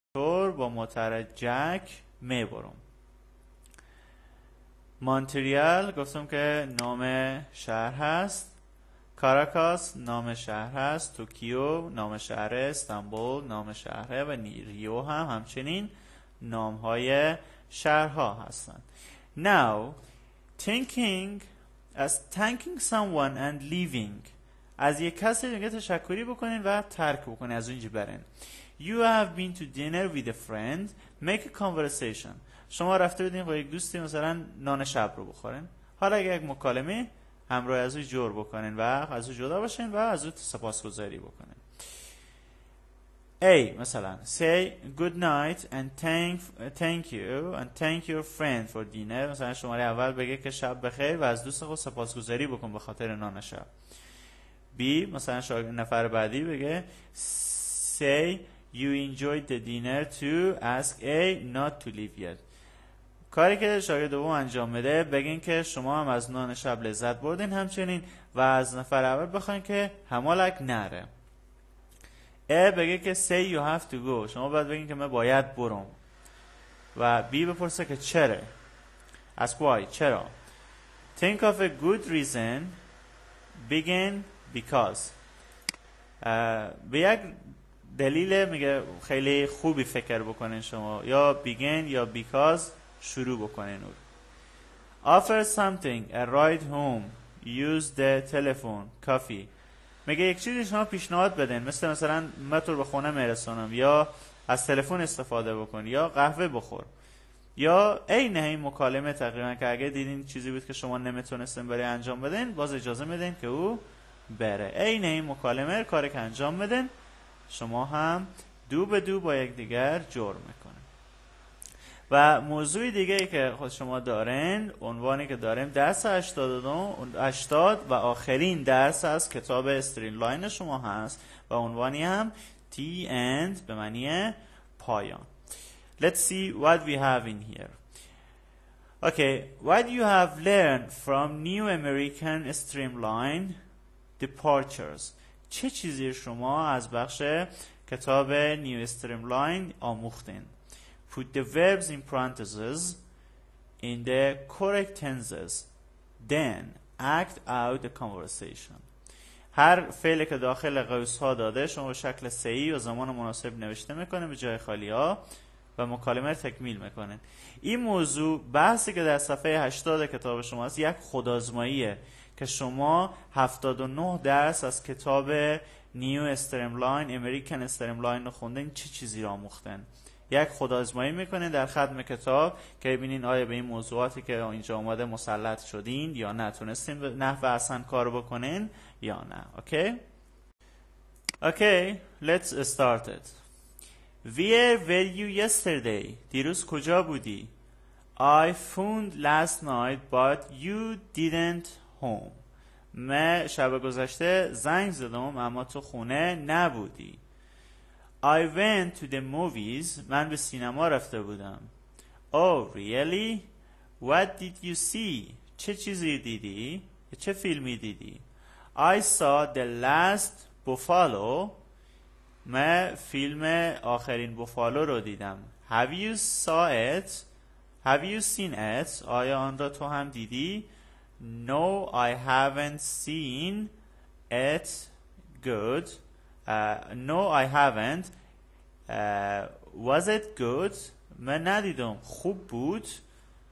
طور با موتر جک میبرم. مونتریال گفتم که نام شهر هست، کاراکاس نام شهر هست، توکیو نام شهر، استانبول نام شهره و ریو هم همچنین نام های شهرها هستند. Now thanking someone and leaving، از یک کسی دیگه تشکری بکنین و ترک بکنین، از اونجا برین. You have been to dinner with a friend, make a conversation. شما رفته بودین با یک دوستی مثلا نان شب رو بخورین، حالا اگه یک مکالمه همراه از او جور بکنین و از او جدا باشین و از او سپاسگزاری بکنین. A مثلا say good night and thank you and thank your friend for dinner. مثلا شماره اول بگه که شب بخیر و از دوست خود سپاسگزاری بکن به خاطر نان شب. B مثلا نفر بعدی بگه say you enjoyed the dinner too, ask A not to leave yet. کاری که شاگرد دوم انجام بده بگین که شما هم از نان شب لذت بردین همچنین و از نفر اول بخواین که همالک نره. A بگه که say you have to go، شما باید بگین که من باید برم. و B بپرسه که چرا، ask why، چرا. think of a good reason, begin because. به یک دلیل میگه خیلی خوبی فکر بکنین شما، یا begin یا because شروع بکنین. offer something, a ride home, use the telephone, coffee. میگه یک چیزی شما پیشنهاد بدین، مثلا من تو به خونه میرسونم، یا از تلفن استفاده بکن، یا قهوه بخور، یا عین این مکالمه تقریبا که اگه دیدین چیزی بود که شما نمیتونستین برای انجام بدین، باز اجازه میدین که او بره. عین این مکالمه کاری که انجام بدین شما هم دو به دو با یک دیگر جور میکنه. و موضوع دیگه ای که خود شما دارین، عنوانی که داریم درس 80 و آخرین درس از کتاب استریملاین شما هست و عنوانی هم The End به معنی پایان. Let's see what we have in here. Okay, what you have learned from New American Streamline Departures. چه چیزی شما از بخش کتاب نیو استریملاین آموختین؟ Put the verbs in parentheses in the correct tenses. Then act out the conversation. هر فعلی که داخل قوس ها داده شما به شکل صحیح و زمان مناسب نوشته میکنه به جای خالی ها و مکالمه رو تکمیل میکنه. این موضوع بحثی که در صفحه 80 کتاب شما هست یک خودآزماییه که شما 79 درس از کتاب نیو استریملاین امریکن استریملاین رو خوندین، چه چیزی رو آموختن. یک خودآزمایی میکنین در ختم کتاب که ببینین آیا به این موضوعاتی که اینجا اومده مسلط شدین یا نه، تونستین به نحو احسن کار بکنین یا نه. Okay, let's start it. Where were you yesterday? دیروز کجا بودی؟ I phoned last night but you didn't home. من شب گذشته زنگ زدم اما تو خونه نبودی. I went to the movies. من به سینما رفته بودم. Oh really? What did you see? چه چیزی دیدی؟ چه فیلمی دیدی؟ I saw the last buffalo. من فیلم آخرین بوفالو رو دیدم. Have you saw it? Have you seen it? آیا آن را تو هم دیدی؟ No, I haven't seen it. Good. No, I haven't. Was it good? من ندیدم. خوب بود.